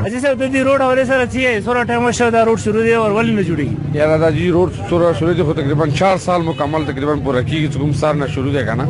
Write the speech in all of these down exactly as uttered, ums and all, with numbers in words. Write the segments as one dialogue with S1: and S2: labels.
S1: اجي صاحب د دې روډ حواله سره چې سوره ټایم شو دا روډ شروع دی او ولې نه جوړیږي؟
S2: یاره دا جی روډ سوره شروع دی خو تقریبا چار سال مکمل تقریبا پوره کیږي چې کوم سار نه شروع دی کنه.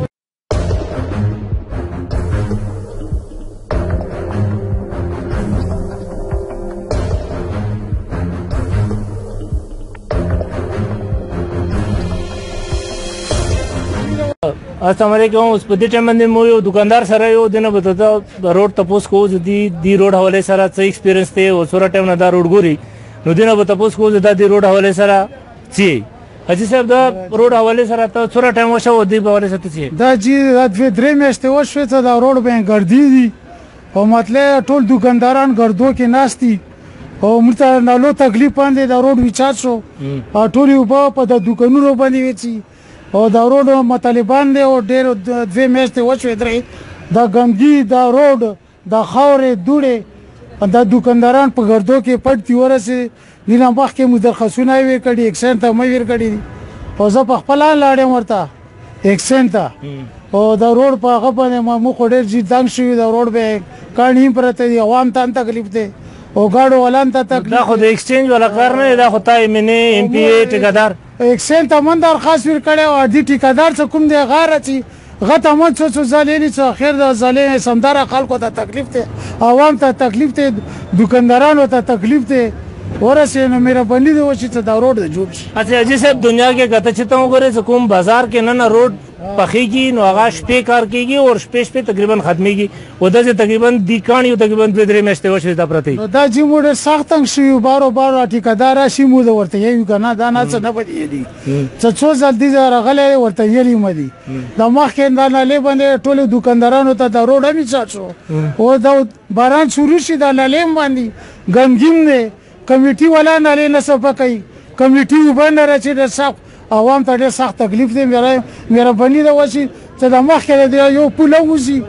S1: السلام علیکم. اوس په دې ټایم باندې مو یو دکاندار سره یو دنه به د روډ تپوس کوو چې دی دی روډ حواله سره څه ایکسپیرینس دی او سوره ټایم نه دا روډ ګوري نو دنه به تپوس کوو چې دا دی روډ حواله سره څه حاجی صاحب دا روډ حواله سره ته سوره ټایم وشو دی په حواله سره څه
S3: دا جی دا دوه درې میاشتې وشوې ته دا روډ باندې ګرځي دي او مطلب ټول دکانداران ګردو کې ناشتي او موږ ته نالو تکلیف باندې دا روډ وچات شو ټول یو په د دکانونو باندې وچی او دا روډ مطالبان دی او ډېر دوه میاشتې وشوې درې دا ګندګي دا روډ دا خاورې دوړې دا دکانداران په ګردو کې پټ دي ورسې نیله مخکې مو درخواستونه یې ورکړي اکسنټ ته مې ورکړي او زه په خپل لاړم ورته اکسنټ ته او دا روډ په هغه باندې مو خو ډېر جي تنګ شوي دا روډ به کاڼي پرته دي عوام ته تکلیف دی او ګاډو ولان ته تکلیف.
S1: دا خو د ایکسچینج والا کار نه دا خو تای منې ایم پی ای ټیکادار
S3: اکسنټ ته من درخواست ورکړی او دې ټیکادار څه کوم دی غاره چې غته من څه څه ځالېلي څه خیر د ځالې سمداره خلکو ته تکلیف دی عوام ته تکلیف دی دکاندارانو ته تکلیف دی ورسې نو مهرباني دی وشي چې دا روډ جوړ شي.
S1: اچھا حاجي صاحب دنیا کې کته چې ته وګورې چې کوم بازار کې نه نه روډ پخېږي نو هغه شپې کار کېږي او شپې شپې تقریبا ختمېږي او داسې تقریبا دې کاڼي تقریبا دوه درې میاشتې وشوې دا پرته
S3: نو دا چې موږ ډېر سخت تنګ شوي بارو بارو ټیکادار راشي موږ ورته یو که نه دا نه څه نه بدې دي څه څو ځل دي راغلی ورته یلي مه دي دا مخکې دا نالې باندې ټولو دکاندارانو ته دا روډ هم ایجاد شو او دا باران شروع شي دا نالې هم باندې ګندګیم دی کمیټي والا نالې نه صفا کوي کمیټي اوبه نه راچي ډېر سخت عوام ته ډېر سخت تکلیف دی مهرباني ده وشي چې د مخکې د یو پوله وځي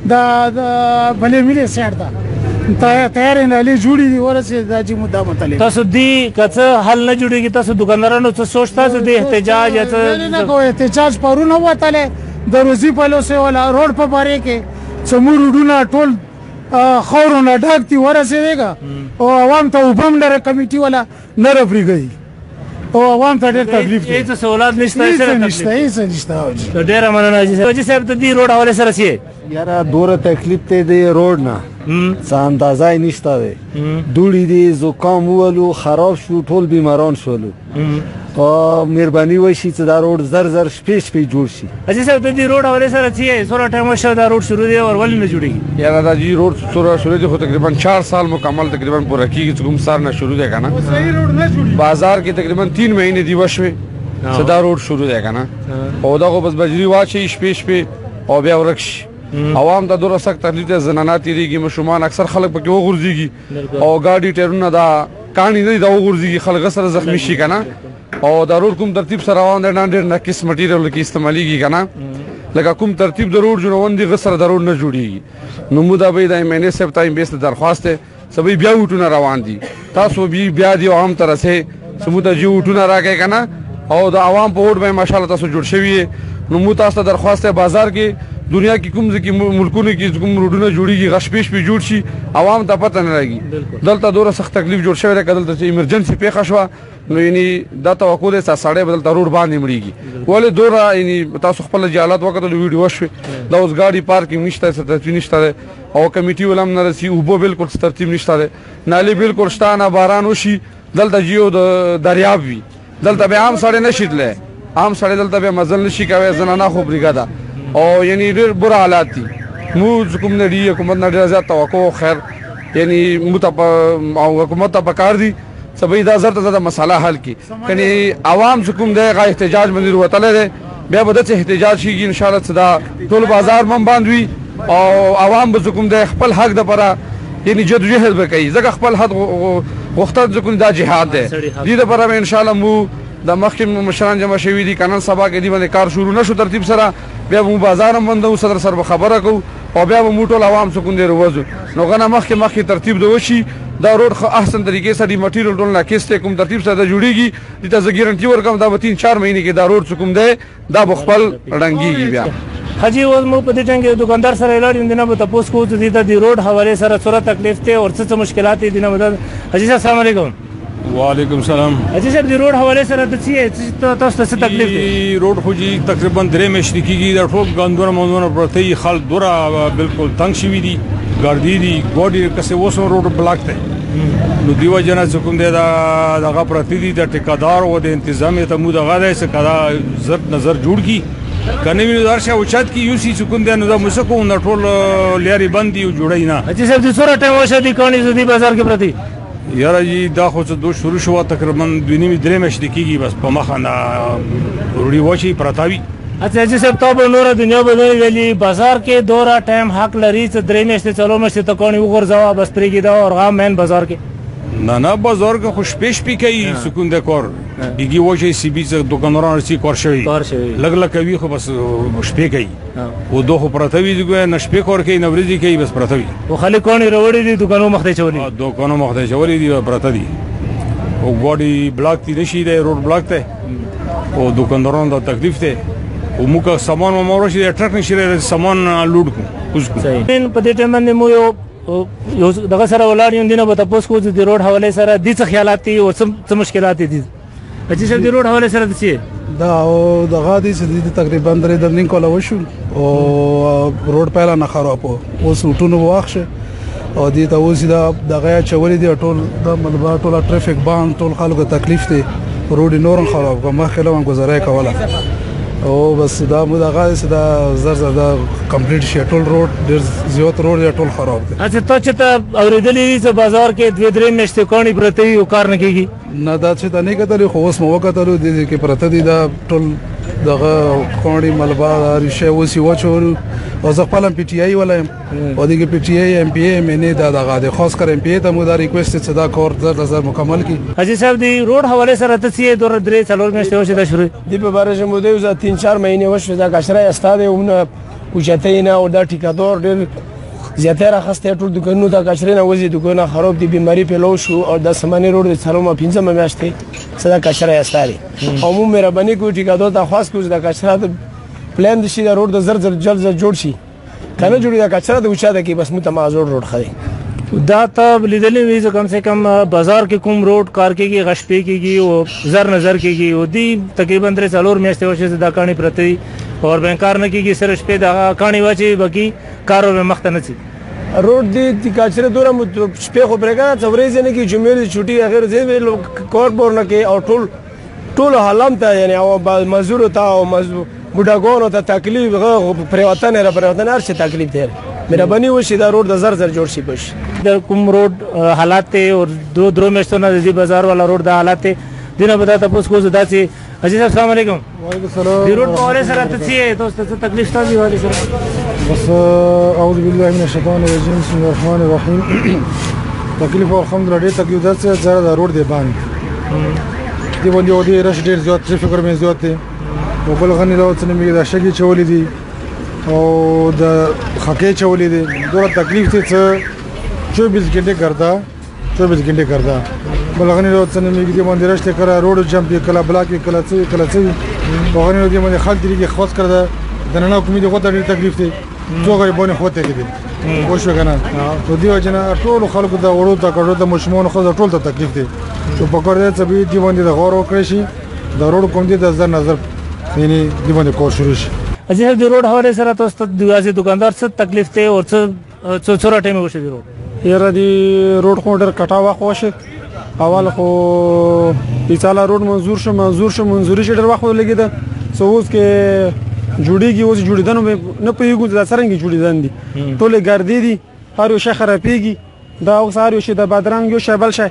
S3: د بلې ملي سایډ ته تیارې نالې جوړې دي ورسې دا چې مو دا مطلب
S1: تاسو دې که څه حل نه جوړېږي تاسو دکاندارانو څه سوچ تاسو د احتجاج یا څه
S3: نه کوو احتجاج پرونه وتلی د روزي پلوسې والا روډ په باره کې څمو روډونه ټول خاورو نه ډک دي ورسېدېږه او عوام ته اوبه هم لره کمیټي والا نه رپرېږي او عوام ته ډېر تکلیف دی.
S1: هېڅ سہولت نشته
S3: هېڅ نشته هېڅ نشته.
S1: ډېره مننه حاجي صاحب. حاجي صاحب ته دې روډ حواله سره څه
S4: یاره دوره تکلیف دی د روډ نه څه اندازه یې نشته دی دوړې دي زکام وولو خراب شو ټول بیماران شولو او مهرباني وشي چې دا روډ زر زر شپې شپې جوړ شي.
S1: حاجي صاحب ته دې روډ حواله سره څه سوره ټایم شو دا روډ شروع دی او ولې نه جوړیږي؟
S2: یاره دا جی روډ سوره شروع دی خو تقریبا چار سال مکمل تقریبا پوره کیږي چې کوم سار نه شروع دی کنه. بازار کې تقریبا تین مهینې دی وشوې چې دا روډ شروع دی کنه او دا خو بس بجری واچي شپې شپې او بیا ورک شي. عوام ته دوره سخت تکلیف دی زنانه تېرېږي ماشومان اکثر خلک پکې وغورځېږي او ګاډي ټایرونه دا کاڼي نه دي دا وغورځېږي خلک سره زخمي شي کنه او دا روډ کوم ترتیب سره روان دی ډېر ناقص مټیریل کې استعمالېږي کنه لکه کوم ترتیب د روډ جوړون دي غسر د روډ نه جوړېږي نو موږ دا به د ایم این اے صاحب ته ایم بي ایس ته درخواست دی سبې بیا وټونه روان دي تاسو بیا دی عام ته رسې سمو ته جی وټونه راکې کنه او د عوام په ووټ باندې ماشاءالله تاسو جوړ شوي نو موږ تاسو ته درخواست دی بازار کې دنیا کې کوم ځکه ملکونو کې کوم روډونه جوړیږي غش پیش په جوړ شي عوام ته پته نه لګي دلته دوره سخت تکلیف جوړ شوی دی دلته چې ایمرجنسي پیښه شوه نو یعنی دا توقع دی چې ساړې بدل روډ باندې مړیږي ولې دوره یعنی تاسو خپل جالات وکړل ویډیو شوه دا اوس ګاډي پارکینګ نشته ترتیب نشته او کمیټي ولم نه رسی او بو بالکل ترتیب نشته نالي بالکل شته نه باران وشي دلته جیو د دریاب وي دلته به عام سړی نشي تللی عام سړی دلته به مزل نشي کوي زنانه خو بریګاده او یعنی ډېر بره حالات دي موږ کوم نه دی حکومت نه ډېر زیات توقع خیر یعنی متپ او حکومت ته پکار دي سبې دا زر ته زړه مسله حل کی کني عوام کوم دی غا احتجاج باندې وتل دي بیا به د احتجاج شي ان شاء الله صدا ټول بازار من باندې او عوام به کوم دی خپل حق د پره یعنی جدوجہد وکړي ځکه خپل حق غوښتل کوم دا جهاد دی دې لپاره ان شاء الله مو د مخکې مشران جمع شوي دي قانون سبا کې دی باندې کار شروع نشو ترتیب سره بیا مو بازار هم بندو صدر سره خبره کو او بیا مو ټول عوام سکون دی روزو نو غنه مخکې مخکې ترتیب دی وشي دا روډ خو احسن طریقې سره دی مټیریل ټول ناکسته کوم ترتیب سره جوړیږي د ته زه ګارانټي ورکوم دا به تین چار مهینې کې دا روډ کوم دی دا بخپل رنګيږي بیا
S1: حاجی اوس مو په دې ټیم کې دکاندار سره لاړ یم دنه به تاسو کو چې د دې روډ حواله سره څوره تکلیف ته او څه مشکلات دي دنه مدد حاجی صاحب السلام علیکم
S5: وعلیکم السلام.
S1: حاجی صاحب د روډ حواله سره د څه تاسو ته تکلیف دي؟
S5: روډ خو جی تقریبا درې میاشتې کېږي د ټول غندونه مونږونه پرته خل دوره بالکل تنگ شوی دي ګاردی دي ګوډي کسه وسو روډ بلاک ته نو دیو جنا کوم دی دا دغه پرتی دي د ټیکادار او د تنظیم ته مو دغه ده څه کړه زر نظر جوړ کی کنه ویني درشه او چات کی یو سی کوم دی نو دا مسکو نو ټول لاري بندي او جوړی نه.
S1: حاجی صاحب د څوره ټیم وشه دي کونی زدي بازار کې پرتی
S5: یاره جی دا خو څه دو شروع شو تقریبا دوه نیمه درې میاشتې کېږي بس په مخه نه وروړي وشي پرتاوي.
S1: اچھا حاجی صاحب تاسو نور دنیا بدلې ویلي بازار کې دوره ټایم حق لري چې درې میاشتې څلور میاشتې ته کونی وګرځاو بس پرېږي دا اور غام مین بازار کې
S5: نه نه بازار کې خوش پیش پی کوي سکون د کور دیږي وجه سی بي څخه دکانداران رسي کار شوی لګ لګ کوي خو بس شپې کوي او دوه پرتوي دغه نشپې کار کوي نورځي کوي بس پرتوي
S1: او خلک کونی وروړي دي دکانو مخته چولي
S5: دکانو مخته چولي دي پرته دي او ګاډي بلاک دي نشي د روډ بلاک ته او دکانداران د تکلیف ته او موږ سامان مو ورشي د ټرک نشي سامان لوډ کو اوس کو
S1: نن په دې ټیم باندې مو یو یو دغه سره ولاړ یم دینه به تاسو کو د روډ حواله سره د څه خیالات دي او څه مشکلات دي چې څه د روډ حواله سره دي
S6: دا او دغه دي چې تقریبا درې درنګ کوله وشو او روډ پهلا نه خراب اوس ټونو واخشه او دې ته اوس دا دغه چولې دي ټول د ملبا ټول ټریفیک باند ټول خلکو تکلیف دي روډ نور خراب کوم مخه لوم گزارای کوله او بس دا مو دغه دا زر زر دا کمپلیټ شي ټول روډ ډیر زیات روډ ټول خراب دي.
S1: اچھا ته چې ته اوریدلې چې بازار کې دوه درې میاشتې کونی پرته یو کار نه کیږي
S6: نه دا چې ته نه کتل خو اوس مو وکتل دي چې پرته دي دا ټول دغه کونی ملبا ریشه وسی وچور او زه خپل پی ټی آی ولایم او دغه پی ټی آی ام پی ای مې نه دا دغه خاص کر ام پی ای ته مو دا ریکوست چې دا کور زر زر مکمل کی.
S1: حاجی صاحب دی روډ حواله سره ته څه دوه درې څلور میاشتې وشه دا شروع
S7: دی په بارے مو دی زه تین چار مهینه وشو دا کشره استاد اونه اوچته نه او دا ټیکادور ډیر زیاتره خسته ټول دکانونو ته کشره نه وځي دکانونه خراب دي بیماری پیلو شو او د سمانی روډ د څلورمه پنځمه میاشتې صدا کشره استاد او مو مهرباني کوي ټیکادور ته خاص کوي دا کشره پلان د شي دا روډ د زر زر جلد جوړ شي کنه جوړي دا کچره د اوچا د کې بس متمازور روډ خري
S1: دا ته لیدلې وی چې کم سے کم بازار کې کوم روډ کار کېږي غشپې کېږي او زر نظر کېږي او دی تقریبا درې څلور میاشتې وشه دا کانی پرتی اور بنکار نه کېږي سره شپې دا کانی واچي باقي کارو به مخته نه چي
S7: روډ دی د کچره دوره شپې خو برګه څورې نه کې جمعې چھٹی اخر زه کور بور نه کې او ټول ټول حالم ته یعنی او مزدور ته او مزدور بډاګونو ته تکلیف غو پریوتن را پریوتن هر څه تکلیف دی مهرباني وشي دا روډ د زر زر جوړ شي پښ
S1: د کوم روډ حالات ته او دو درو میاشتونو د بازار والا روډ د حالات ته دینه بدا تاسو کو زدا سي حاجی صاحب السلام علیکم.
S6: وعلیکم السلام.
S1: د روډ په اړه سره ته څه تاسو ته تکلیف تاسو والی سره
S6: بس اعوذ بالله من الشیطان الرجیم بسم الله الرحمن الرحیم تکلیف او الحمدلله ډېر تکلیف درته زره د روډ دی باندې دی باندې او دی رش ډېر زیات ټریفیک ورمه زیات دی او بل غنی له څه نه دا شګي چولې دي او د خکې چولې دي دوه تکلیف ته څه چوبیس घंटे کردا چوبیس घंटे کردا بل غنی له څه نه میږي باندې رشته کرا روډ جمپ کلا بلاک کلا څه کلا څه غنی له دې باندې خلک دي خاص کړه د نن کومې دغه ډېر تکلیف دي څوګه باندې هوته کېدي وښه کنه نو دیو جنا ټول خلکو د وړو ته کړو د مشمون خو ټول ته تکلیف دي تو پکړ دې څه به دی باندې د غور وکړي شي د روډ کوم دي د نظر نظر یعنی دی باندې کور شروع شي.
S1: اجازه د روډ حواله سره تاسو ته دغه دکاندار څه تکلیف ته او څه څه څوره ټیم وشه دی روډ
S6: یره دی روډ خو ډېر کټا واخ وشه اول خو پیڅاله روډ منظور شو منظور شو منظوري ډېر وخت لګید سو اوس کې جوړیږي اوس جوړیدنه نه پیږي د سرنګي جوړیدن دي ټوله ګردې دي هر یو شي خرابېږي دا اوس هر یو شي د بادرنګ یو شبل شي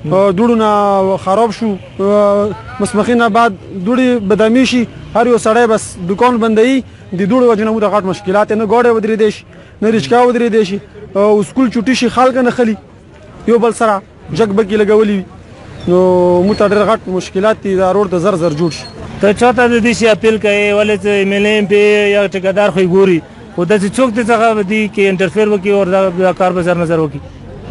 S6: دوړونه خراب شو مسمخینه بعد دوړي بدامي شي هر یو سړی بس دکان بندي د دوړو وجنه مو د غټ مشکلات نه ګوډه ودرې دي شي نه رچکا ودرې دي شي او سکول چټي شي خلک نه خلی یو بل سره جګ بګي لګولي نو مو ته ډېر غټ مشکلات دي دا روډ د زر زر جوړ شي.
S1: ته چاته د دې شي اپیل کوي ولې چې ملیم په یا ټیکادار خو ګوري او د څوک ته څنګه دی کې انټرفیر وکي او دا کار به زر نظر وکي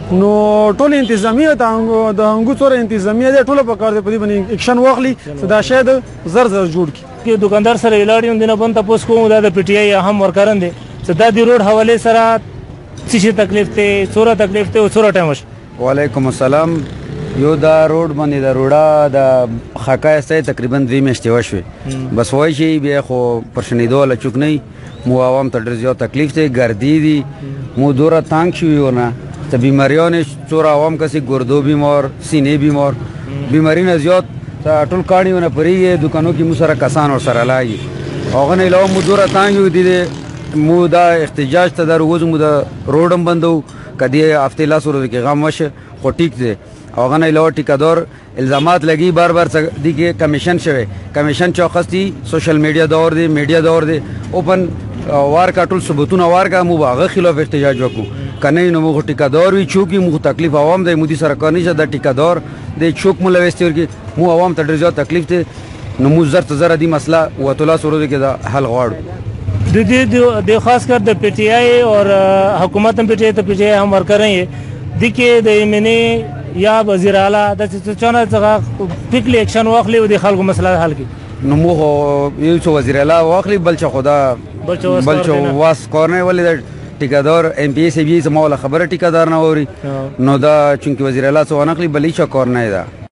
S6: نو ټول انتظامیه د هنګو څوره انتظامیه دی ټوله په کار دی په دې باندې اکشن واخلي چې دا شاید زر زر جوړ کړي
S1: کې دکاندار سره ولاړ یم دنه بند تاسو کوم دا د پی ټی آی اهم ورکران دي چې دا د روډ حواله سره څه شي تکلیف ته څوره تکلیف ته څوره ټایم وش
S8: وعلیکم السلام یو دا روډ باندې دا روډا د حقایق سره تقریبا دوه میاشتې وشوي بس وای شي بیا خو پرشنیدو له چوک نه مو عوام ته ډېر زیات تکلیف ته ګردی دي مو دوره تانګ شوی ونه ته بیماریونه څور عوام کسي ګردو بیمار سینې بیمار بیماری نه زیات ټول کاڼیونه پرېږي دکانو کې مو سره کسان ور سره لایي هغه نه علاوه مو دوره تانګ دي مو دا احتجاج ته در وځو مو دا روډم بندو کدی هفته لا سره کې غم وشه خو ټیک دی هغه نه علاوه ټیکادار الزامات لګي بار بار دي کې کمیشن شوه کمیشن چوکستی سوشل میډیا دور دی میډیا دور دی اوپن وار کا ټول ثبوتونه وار کا مو هغه خلاف احتجاج وکړو کنه نو مو ټیکادار وی چوکي مو تکلیف عوام دی مودي سره کار نه د ټیکادار د چوک مو لويستور کې مو عوام ته ډېر زیات تکلیف ته نو مو زر زر دي مسله وتلا سره کې دا حل غواړو
S1: د دې د خاص کر د پی ټی آی او حکومت هم پی ټی آی ته پی ټی آی هم ورکر رہی ہے د کې د ایمنی یا وزیر اعلی د چانه څنګه فکلی اکشن واخلي او د خلکو مسله حل کړي
S8: نو مو یو څو وزیر اعلی واخلي بل چې خدا بل چې واس کورنه ولې ټیکادار ایم پی سی بي سمول خبره ټیکادار نه ووري نو دا چونکی وزیر اعلی څو نقلی بلی چا کورنه ده